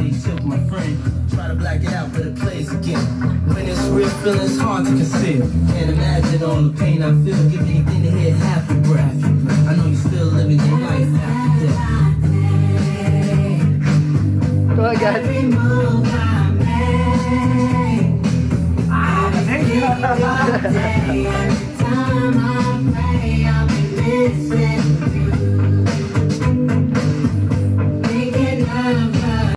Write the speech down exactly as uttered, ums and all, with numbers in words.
stay chill with my friend. Try to black it out, but it plays again. When it's real, feeling's hard to conceal. Can't imagine all the pain I feel. Give anything to hear half your breath. I know you're still living your life after death. Go ahead, guys. Every move I make, I